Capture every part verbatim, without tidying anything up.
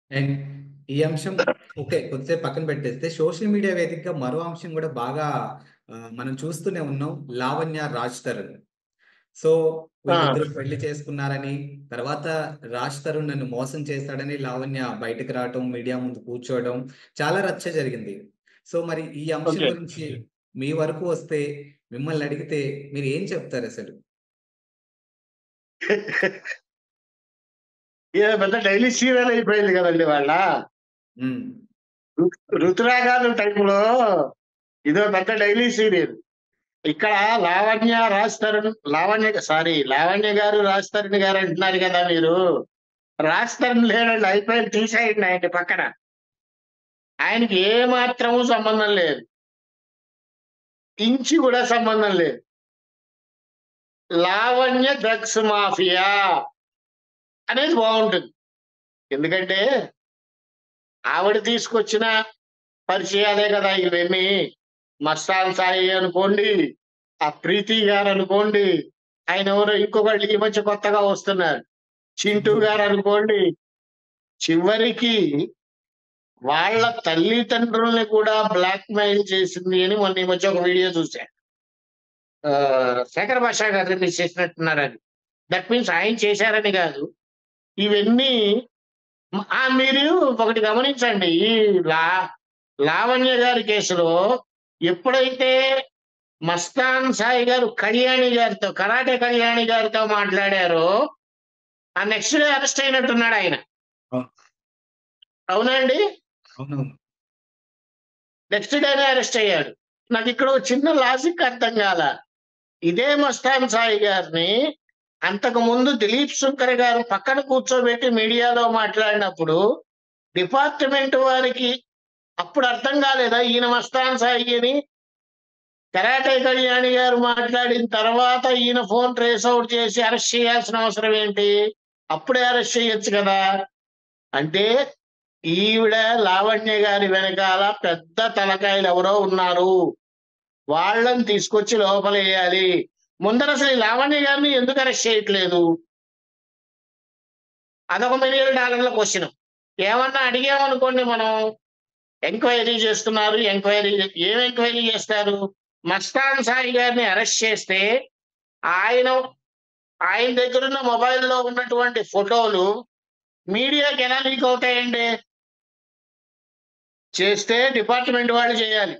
And ఈ అంశం okay. కొద్దిసేపు పక్కన పెట్టేస్తే సోషల్ మీడియా వేదికగా మరో అంశం గూడా బాగా ఆహ్, మనం చూస్తూనే ఉన్నాం. లావణ్య, రాజ్ తరుణ్. సో, ఆ! వీళ్ళిద్దరూ పెళ్లి చేసుకున్నారని, తర్వాత రాజ్ తరుణ్ నన్ను మోసం చేశాడని లావణ్య బయటకి రావటం, మీడియా ముందు కూర్చోవడం చాలా రచ్చ జరిగింది. సో, మరి ఈ అంశం ఓకే. గురించి మీ వరకు వస్తే మిమ్మల్ని అడిగితే మీరేం చెప్తారసలు? ఇదో పెద్ద డైలీ సీరియల్ అయిపోయింది కదండీ వాళ్ళ. హ్మ్. ఋ ఋతురాగాలు టైపులో ఇదో పెద్ద డైలీ సీరియల్. ఇక్కడ లావణ్య, రాజ్ తరుణ్ లావణ్య సారీ లావణ్య గారు, రాజ్ తరుణ్ గారు అంటున్నారు కదా మీరు. రాజ్ తరుణ్ లేడండి. అయిపోయింది, తీసేయండి ఆయన్ని పక్కన. ఆయనకి ఏ మాత్రము సంబంధం లేదు. ఇంచి కూడా సంబంధం లేదు. లావణ్య డ్రగ్స్ మాఫియా అనేది బావుంటుంది. ఎందుకంటే ఆవిడ తీసుకొచ్చిన పరిచయాలే కదా ఇవన్నీ. మస్తాన్ సాయి అనుకోండి, ఆ ప్రీతి గారనుకోండి, ఆయనెవరో ఇంకొకళ్ళు ఈ మధ్య కొత్తగా వస్తున్నారు. చింటూ చింటూ. గారనుకోండి. చివరికి వాళ్ళ తల్లిదండ్రుల్ని కూడా బ్లాక్‌మెయిల్ చేసింది అని మొన్న ఈ మధ్య ఒక వీడియో చూసా. ఆహ్, శేఖర్ భాషా గారు రిలీజ్ చేసినట్టున్నారది. దట్ మీన్స్ ఆయన చేశారని గాదు. ఇవన్నీ మ ఆ! మీరు ఒకటి గమనించండి. ఈ లా లావణ్య గారి కేసులో ఎప్పుడైతే మస్తాన్ సాయి గారు కళ్యాణి గారితో, కరాటే కళ్యాణి గారితో మాట్లాడారో, ఆ నెక్స్ట్ డే అరెస్ట్ అయినట్టున్నాడాయన. అవును. అవునా అండి? అవునవును. నెక్స్ట్ డేనే అరెస్ట్ అయ్యాడు. నాకిక్కడ ఓ చిన్న లాజిక్ అర్థం గాల. ఇదే మస్తాన్ సాయి గారిని అంతకుముందు దిలీప్ శుంకర్ గారు పక్కన కూర్చోబెట్టి మీడియాలో మాట్లాడినప్పుడు, డిపార్ట్‌మెంట్ వారికి అప్పుడు అర్థం కాలేదా ఈయన మస్తాన్ సాయి అని? కరాటే కళ్యాణి గారు మాట్లాడిన తర్వాత ఈయన ఫోన్ ట్రేస్ ఔట్ చేసి అరెస్ట్ చేయాల్సిన అవసరం ఏంటి? అప్పుడే అరెస్ట్ చేయొచ్చు కదా! అంటే ఈవిడ లావణ్య గారి వెనకాల పెద్ద తలకాయలెవరో ఉన్నారు. వాళ్ళని తీసుకొచ్చి లోపలెయ్యాలి. ముందరసలు ఈ లావణ్య గారిని ఎందుకు అరెస్ట్ చేయట్లేదు? అదొక మిలియన్ డాలర్ల క్వెషన్. ఏమన్నా అడిగామనుకోండి మనం, ఎంక్వైరీ చేస్తున్నారు. ఎంక్వైరీ ఏం ఎంక్వైరీ చేస్తారు? మస్తాన్ సాయి గారిని అరెస్ట్ చేస్తే, ఆయన ఆయన దగ్గరున్న మొబైల్‌లో ఉన్నటువంటి ఫోటోలు మీడియాకి ఎలా లీక్ అవుతాయండి? చేస్తే డిపార్ట్‌మెంట్ వాళ్ళు చేయాలి.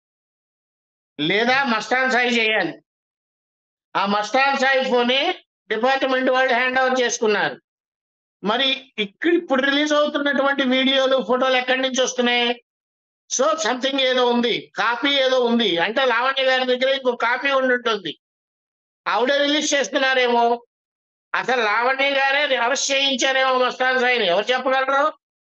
లేదా మస్తాన్ సాయి చేయాలి. ఆ మస్తాన్ సాయి ఫోనే డిపార్ట్‌మెంట్ వాళ్ళు హ్యాండ్ ఓవర్ చేసుకున్నారు. మరి ఇక్కడ ఇప్పుడు రిలీజ్ అవుతున్నటువంటి వీడియోలు, ఫోటోలు ఎక్కడి నుంచి వస్తున్నాయి? సో, సంథింగ్ ఏదో ఉంది. కాపీ ఏదో ఉంది. అంటే లావణ్య గారి దగ్గర ఇంకో కాపీ ఉండుంటుంది. ఆవిడే రిలీజ్ చేస్తున్నారేమో! అసలు లావణ్య గారే అరెస్ట్ చేయించారేమో మస్తాన్ సాయిని. ఎవరు చెప్పగలరు?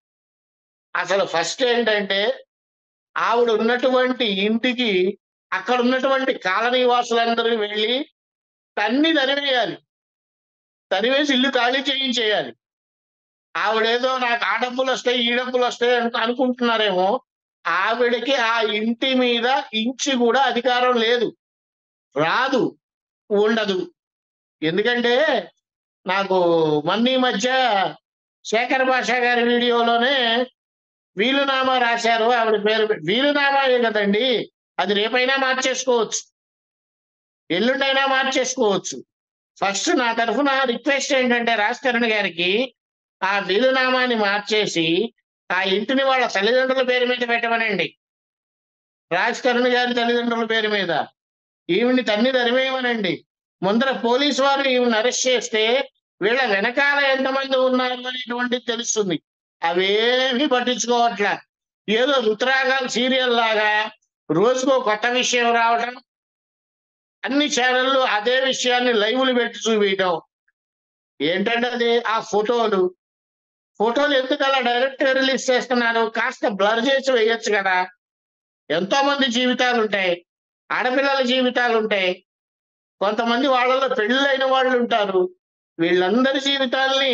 అసలు ఫస్ట్ ఏంటంటే, ఆవిడ ఉన్నటువంటి ఇంటికి అక్కడున్నటువంటి కాలనీ వాసులందరూ వెళ్లి తన్ని తరిమేయాలి. తరిమేసి ఇల్లు ఖాళీ చేయించేయాలి. ఆవిడేదో నాకు ఆ డబ్బులొస్తాయి, ఈ డబ్బులొస్తాయి అని అనుకుంటున్నారేమో! ఆవిడకి ఆ ఇంటి మీద ఇంచు గూడా అధికారం లేదు. రాదు. ఉండదు. ఎందుకంటే, నాకు మొన్న ఈ మధ్య శేఖర్ భాష గారి వీడియోలోనే వీలునామా రాశారు. ఆవిడ పేరు పె వీలునామాయే గదండీ! అది రేపైనా మార్చేసుకోవచ్చు. ఎల్లుండైనా మార్చేసుకోవచ్చు. ఫస్ట్ నా తరఫున రిక్వెస్ట్ ఏంటంటే రాజ్ తరుణ్ గారికి, ఆ వీలునామాని మార్చేసి, ఆ ఇంటిని వాళ్ళ తల్లిదండ్రుల పేరు మీద పెట్టమనండి. రాజ్ తరుణ్ గారి తల్లిదండ్రుల పేరు మీద. ఈవిడ్ని తన్ని తరిమేయమనండి. ముందర పోలీసు వారు ఈవిడ్ని అరెస్ట్ చేస్తే, వీళ్ళ వెనకాల ఎంతమంది ఉన్నారు అనేటువంటిది తెలుస్తుంది. అవేమీ పట్టించుకోవట్ల. ఏదో 'రుతురాగాలు' సీరియల్‌లాగా రోజుకో కొత్త విషయం రావటం, అన్ని ఛానెల్‌లు అదే విషయాన్ని లైవ్‌లు పెట్టి చూపియటం. ఏంటండి అది? ఆ ఫోటోలు. ఫోటోలు ఎందుకలా డైరెక్ట్‌గా రిలీజ్ చేస్తున్నారు? కాస్త బ్లర్ చేసి వేయొచ్చు గదా! ఎంతో మంది జీవితాలుంటాయి. ఆడపిల్లల జీవితాలుంటాయి. కొంతమంది వాళ్ళలో పెళ్ళిళ్ళైన వాళ్ళుంటారు. వీళ్ళందరి జీవితాల్ని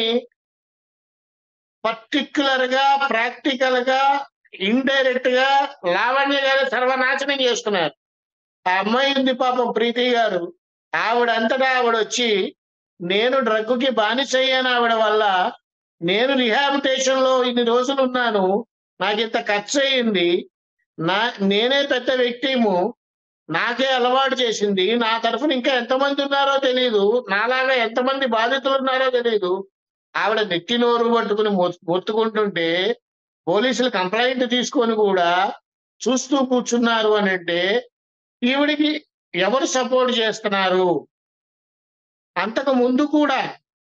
పర్టిక్యులర్‌గా, ప్రాక్టికల్‌గా, ఇండైరెక్ట్‌గా లావణ్య గారు సర్వనాశనం చేస్తున్నారు. ఆ అమ్మాయి ఉంది పాపం ప్రీతి గారు. ఆవిడంతటా ఆవిడొచ్చి, నేను డ్రగ్గుకి బానిసయ్యాను ఆవిడ వల్ల. నేను రిహాబిటేషన్ లో ఇన్ని రోజులు ఉన్నాను, నాకు ఇంత ఖర్చు అయింది, నా నేనే పెద్ద వ్యక్తిము, నాకే అలవాటు చేసింది, నా తరఫున ఇంకా ఎంతమంది ఉన్నారో తెలియదు, నాలాగా ఎంతమంది బాధితులు ఉన్నారో తెలియదు. ఆవిడ నెత్తి నోరు పట్టుకుని మొ- మొత్తుకుంటుంటే పోలీసులు కంప్లైంట్ తీసుకొని కూడా చూస్తూ కూర్చున్నారు అని అంటే ఈవిడికి ఎవరు సపోర్ట్ చేస్తున్నారు? అంతకు ముందు కూడా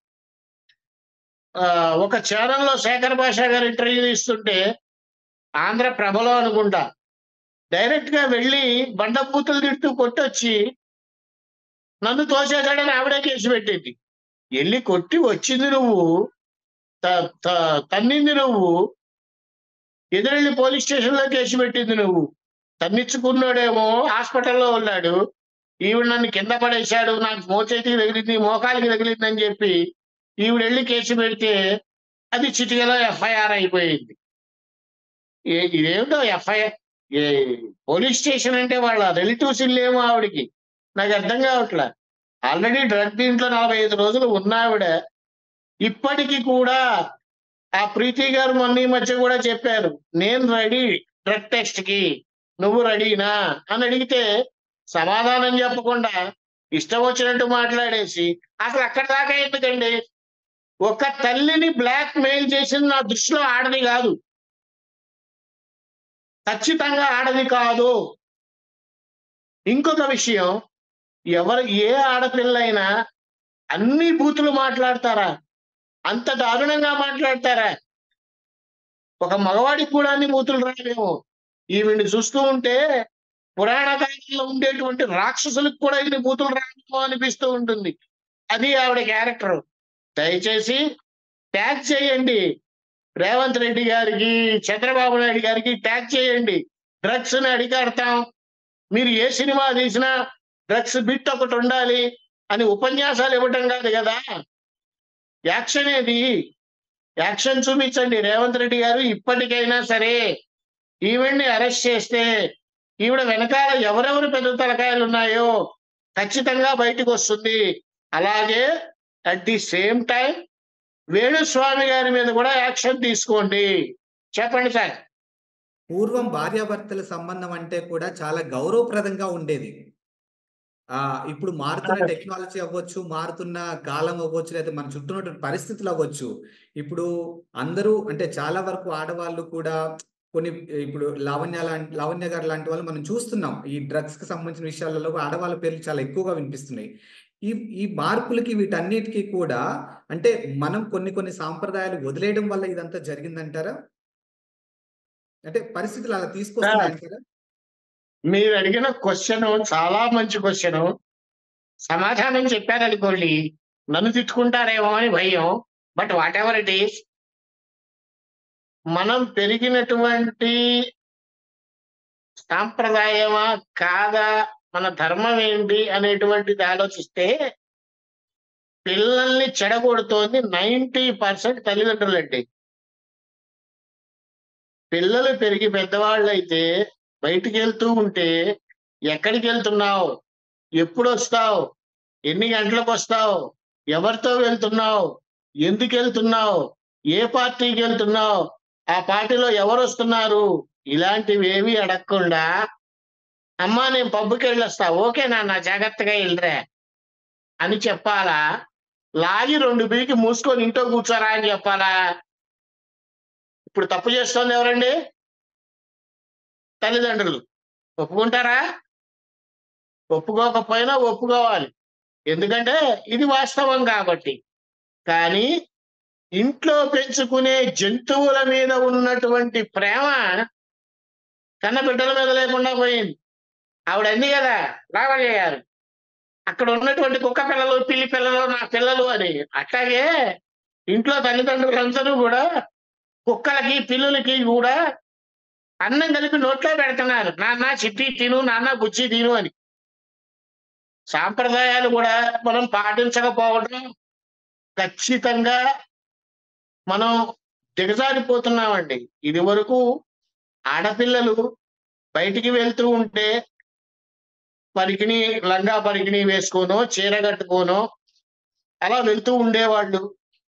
ఆ, ఒక ఛానల్లో శేఖర్ భాషా గారు ఇంటర్వ్యూ ఇస్తుంటే, ఆంధ్రప్రభలో అనుకుంటా, డైరెక్ట్ గా వెళ్ళి బండబూతులు తిడుతూ కొట్టొచ్చి నన్ను తోసేశాడని ఆవిడే కేసు పెట్టింది. వెళ్ళి కొట్టి వచ్చింది నువ్వు, త- త- తన్నింది నువ్వు, ఎదురెళ్ళి పోలీస్ స్టేషన్ లో కేసు పెట్టింది నువ్వు. తన్నిచ్చుకున్నాడేమో హాస్పిటల్లో ఉన్నాడు, ఈవిడ నన్ను కింద పడేశాడు, నాకు మోచేతికి తగిలింది, మోకాలికి తగిలింది అని చెప్పి ఈవిడ వెళ్ళి కేసు పెడితే అది చిటికలో ఎఫ్ఐఆర్ అయిపోయింది. ఏ ఇదేమిటో ఎఫ్ఐఆర్, ఏ పోలీస్ స్టేషన్ అంటే వాళ్ళ రిలేటివ్స్ ఇల్లేమో ఆవిడకి, నాకు అర్థం కావట్లా. ఆల్రెడీ డ్రగ్ దీంట్లో నలభై ఐదు రోజులు ఉన్నావిడ, ఇప్పటికీ కూడా ఆ ప్రీతి గారు మొన్న ఈ మధ్య కూడా చెప్పారు, నేను రెడీ డ్రగ్ టెస్ట్ కి, నువ్వు రెడీనా అని అడిగితే సమాధానం చెప్పకుండా ఇష్టం వచ్చినట్టు మాట్లాడేసి, అసలు అక్కడ దాకా ఎందుకండి? ఒక తల్లిని బ్లాక్ మెయిల్ చేసింది నా దృష్టిలో ఆడది కాదు, ఖచ్చితంగా ఆడది కాదు. ఇంకొక విషయం, ఎవరు ఏ ఆడపిల్లైనా అన్ని బూతులు మాట్లాడతారా? అంత దారుణంగా మాట్లాడతారా? ఒక మగవాడికి కూడా అన్ని బూతులు రాలేమో. ఈవిడ్ని చూస్తూ ఉంటే పురాణ కాలంలో ఉండేటువంటి రాక్షసులకు కూడా ఇన్ని బూతులు రాలేమో అనిపిస్తూ ఉంటుంది. అది ఆవిడ క్యారెక్టర్. దయచేసి ట్యాగ్ చేయండి రేవంత్ రెడ్డి గారికి, చంద్రబాబు నాయుడు గారికి ట్యాగ్ చేయండి. డ్రగ్స్ ని అడిగాడతాం, మీరు ఏ సినిమా తీసినా డ్రగ్స్ బిట్ ఒకటి ఉండాలి అని ఉపన్యాసాలు ఇవ్వటం కాదు కదా, యాక్షన్ ఏది? యాక్షన్ చూపించండి రేవంత్ రెడ్డి గారు. ఇప్పటికైనా సరే ఈవిడ్ని అరెస్ట్ చేస్తే ఈవిడ వెనకాల ఎవరెవరు పెద్ద తలకాయలు ఉన్నాయో ఖచ్చితంగా బయటకు వస్తుంది. అలాగే at the same time Venuswamy గారి మీద కూడా యాక్షన్ తీసుకోండి. చెప్పండి సార్. పూర్వం భార్యాభర్తల సంబంధం అంటే కూడా చాలా గౌరవప్రదంగా ఉండేది. ఆ ఇప్పుడు మారుతున్న టెక్నాలజీ అవ్వచ్చు, మారుతున్న కాలం అవ్వచ్చు, లేదా మన చుట్టూ ఉన్నటువంటి పరిస్థితులు అవ్వచ్చు. ఇప్పుడు అందరూ అంటే చాలా వరకు ఆడవాళ్ళు కూడా కొన్ని ఇప్పుడు లావణ్య లాంటి లావణ్య గారు లాంటి వాళ్ళు మనం చూస్తున్నాం. ఈ డ్రగ్స్ కి సంబంధించిన విషయాలలో ఆడవాళ్ళ పేర్లు చాలా ఎక్కువగా వినిపిస్తున్నాయి. ఈ ఈ మార్పులకి వీటన్నిటికీ కూడా అంటే మనం కొన్ని కొన్ని సాంప్రదాయాలు వదిలేయడం వల్ల ఇదంతా జరిగిందంటారా? అంటే పరిస్థితులు అలా సార్, తీసుకొస్తున్నాయంటారా? మీరు అడిగిన క్వశ్చన్ చాలా మంచి క్వశ్చన్. సమాధానం చెప్పారనుకోండి నన్ను తిట్టుకుంటారేమో అని భయం. But whatever it is, మనం పెరిగినటువంటి సాంప్రదాయమా కాదా, మన ధర్మం ఏంటి అనేటువంటిది ఆలోచిస్తే పిల్లల్ని చెడగొడుతోంది నైంటీ పర్సెంట్ తల్లిదండ్రులండి. పిల్లలు పెరిగి పెద్దవాళ్ళు అయితే బయటికి వెళ్తూ ఉంటే ఎక్కడికి వెళ్తున్నావు, ఎప్పుడు వస్తావు, ఎన్ని గంటలకు వస్తావు, ఎవరితో వెళ్తున్నావు, ఎందుకు వెళ్తున్నావు, ఏ పార్టీకి వెళ్తున్నావు, ఆ పార్టీలో ఎవరు వస్తున్నారు, ఇలాంటివి ఏవి అడగకుండా అమ్మా నేను పబ్బుకి వెళ్ళొస్తా, ఓకే నాన్న జాగ్రత్తగా వెళ్ళరా అని చెప్పాలా? లాగి రెండు బీకి మూసుకొని ఇంట్లో కూర్చోరా అని చెప్పాలా? ఇప్పుడు తప్పు చేస్తోంది ఎవరండి? తల్లిదండ్రులు. ఒప్పుకుంటారా? ఒప్పుకోకపోయినా ఒప్పుకోవాలి, ఎందుకంటే ఇది వాస్తవం కాబట్టి. కానీ ఇంట్లో పెంచుకునే జంతువుల మీద ఉన్నటువంటి ప్రేమ కన్న బిడ్డల మీద లేకుండా పోయింది. ఆవిడ అంది కదా లావణ్య గారు, అక్కడ ఉన్నటువంటి కుక్క పిల్లలు, పిల్లి పిల్లలు నా పిల్లలు అని. అట్లాగే ఇంట్లో తల్లిదండ్రులందరూ కూడా కుక్కలకి పిల్లులకి కూడా అన్నం కలిపి నోట్లో పెడుతున్నారు, నాన్న చిట్టి తిను, నాన్న బుజ్జి తిను అని. సాంప్రదాయాలు కూడా మనం పాటించకపోవడం ఖచ్చితంగా మనం దిగజారిపోతున్నామండి. ఇది వరకు ఆడపిల్లలు బయటికి వెళ్తూ ఉంటే పరికిణి లంగా పరికిణి వేసుకోనో చీర కట్టుకోనో అలా వెళ్తూ ఉండేవాళ్ళు.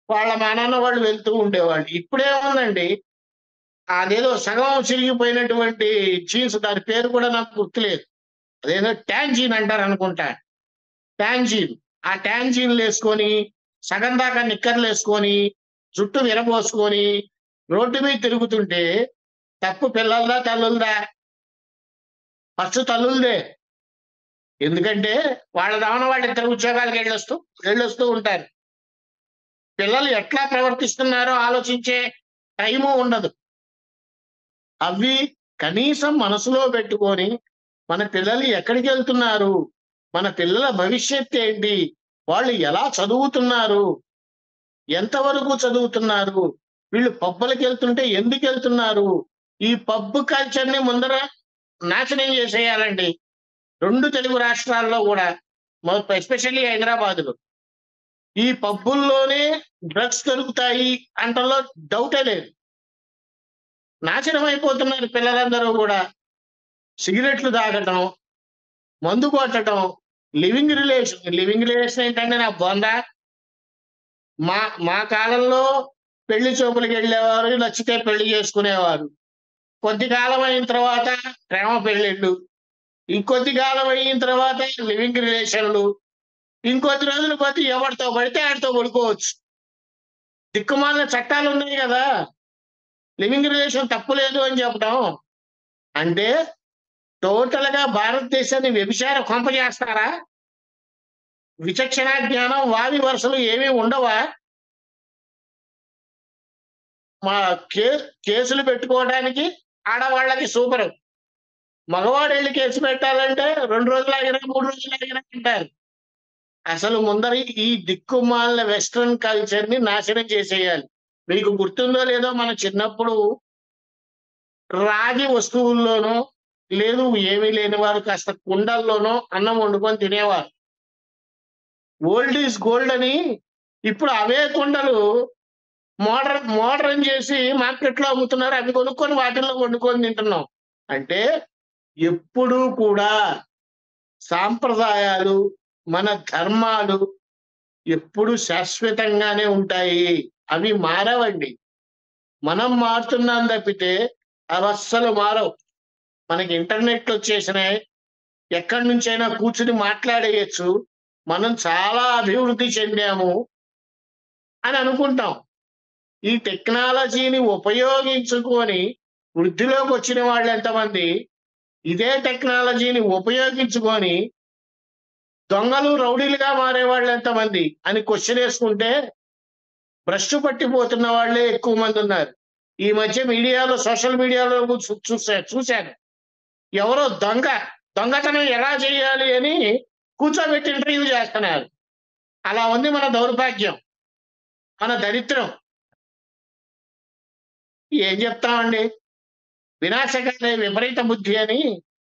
వాళ్ళ మా నాన్న వాళ్ళు వెళ్తూ ఉండేవాళ్ళు. ఇప్పుడేముందండి, అదేదో సగం చిరిగిపోయినటువంటి జీన్స్, దాని పేరు కూడా నాకు గుర్తులేదు. అదేదో ట్యాంజీన్ అంటారనుకుంటా. ట్యాంజీన్. ఆ ట్యాంజీన్‌లేసుకొని, సగం దాకా నిక్కర్లేసుకొని, జుట్టు విరబోసుకొని, రోడ్డు మీద తిరుగుతుంటే తప్పు పిల్లలదా? తల్లులదా? ఫస్ట్ తల్లులదే. ఎందుకంటే వాళ్ళ దామన వాళ్ళిద్దరు ఉద్యోగాలకు ఎళ్ళొస్తూ ఎళ్ళొస్తూ ఉంటారు. పిల్లలు ఎట్లా ప్రవర్తిస్తున్నారో ఆలోచించే టైము ఉండదు. అవి కనీసం మనసులో పెట్టుకొని, మన పిల్లలు ఎక్కడికెళ్తున్నారు? మన పిల్లల భవిష్యత్తేంటి? వాళ్ళు ఎలా చదువుతున్నారు? ఎంతవరకు చదువుతున్నారు? వీళ్ళు పబ్బులకెళ్తుంటే ఎందుకెళ్తున్నారు? ఈ పబ్ కల్చర్‌ని ముందర నాశనం చేసేయాలండి. రెండు తెలుగు రాష్ట్రాల్లో గూడా. మొ ఎస్పెషల్లీ హైదరాబాద్‌లో. ఈ పబ్బుల్లోనే డ్రగ్స్ దొరుకుతాయి అనటంలో డౌటే లేదు. నాశనం అయిపోతున్నారు పిల్లలందరూ గూడా. సిగరెట్లు తాగటం, మందు కొట్టటం, లివింగ్ రిలేషన్. లివింగ్ రిలేషన్ ఏంటండి నా బొంద? మా మా కాలంలో పెళ్లి చూపులకెళ్ళేవారు, నచ్చితే పెళ్లి చేసుకునేవారు. కొద్ది కాలం అయిన తర్వాత ప్రేమ పెళ్ళిళ్ళు. ఇంకొద్ది కాలం అయిన తర్వాత లివింగ్ రిలేషన్‌లు. ఇంకొద్ది రోజులు పోతే ఎవడితో పడితే ఆడితో పడుకోవచ్చు. దిక్కుమాలిన చట్టాలున్నాయి గదా! లివింగ్ రిలేషన్ తప్పు లేదు అని చెప్పడం. అంటే టోటల్‌గా భారతదేశాన్ని వ్యభిచార కొంప చేస్తారా? విచక్షణ జ్ఞానం, వావి వరుసలు ఏమీ ఉండవా? మా కే కేసులు పెట్టుకోవడానికి ఆడవాళ్ళకి సూపరు. మగవాడెళ్లి కేసు పెట్టాలంటే రెండు రోజులాగినా, మూడు రోజులాగినా అంటారు. అసలు ముందర ఈ దిక్కుమాలిన వెస్టర్న్ కల్చర్‌ని నాశనం చేసేయాలి. మీకు గుర్తుందో లేదో మన చిన్నప్పుడు రాగి వస్తువుల్లోనో, లేదు ఏమీ లేని వారు కాస్త కుండల్లోనో అన్నం వండుకొని తినేవారు. ఓల్డ్ ఈజ్ గోల్డ్ అని ఇప్పుడు అవే కుండలు మోడర్న్ మోడర్న్ చేసి మార్కెట్‌లో అమ్ముతున్నారు. అవి కొనుక్కొని వాటిల్లో వండుకొని తింటున్నాం. అంటే ఎప్పుడూ కూడా సాంప్రదాయాలు, మన ధర్మాలు ఎప్పుడు శాశ్వతంగానే ఉంటాయి. అవి మారవండి. మనం మారుతున్నాం తప్పితే అవస్సలు మారవు. మనకి ఇంటర్నెట్‌లొచ్చేసినాయి. ఎక్కడి నుంచైనా కూర్చొని మాట్లాడేయొచ్చు. మనం చాలా అభివృద్ధి చెందాము అని అనుకుంటాం. ఈ టెక్నాలజీని ఉపయోగించుకొని వృద్ధిలోకొచ్చిన వాళ్ళెంతమంది? ఇదే టెక్నాలజీని ఉపయోగించుకొని దొంగలు, రౌడీలుగా మారేవాళ్ళెంతమంది? అని క్వెషన్ ఏసుకుంటే భ్రష్టు పట్టిపోతున్న వాళ్ళే ఎక్కువ మందున్నారు. ఈ మధ్య మీడియాలో, సోషల్ మీడియాలో చూ చూసా చూశాను. ఎవరో దొంగ, దొంగతనం ఎలా చేయాలి అని కూర్చోబెట్టి ఇంటర్వ్యూ చేస్తున్నారు. అలా ఉంది మన దౌర్భాగ్యం. మన దరిద్రం. ఏం చెప్తామండి? వినాశకాలే విపరీత బుద్ధి అని